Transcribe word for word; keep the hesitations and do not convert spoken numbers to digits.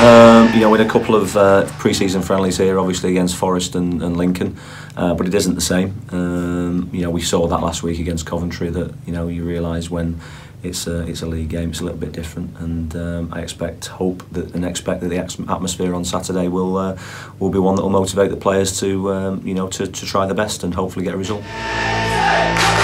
Um, you know, we had a couple of uh, pre-season friendlies here, obviously against Forest and, and Lincoln, uh, but it isn't the same. Um, you know, we saw that last week against Coventry, that you know you realise when it's a it's a league game, it's a little bit different, and um, I expect, hope that, and expect that the atmosphere on Saturday will uh, will be one that will motivate the players to um, you know to, to try their best and hopefully get a result.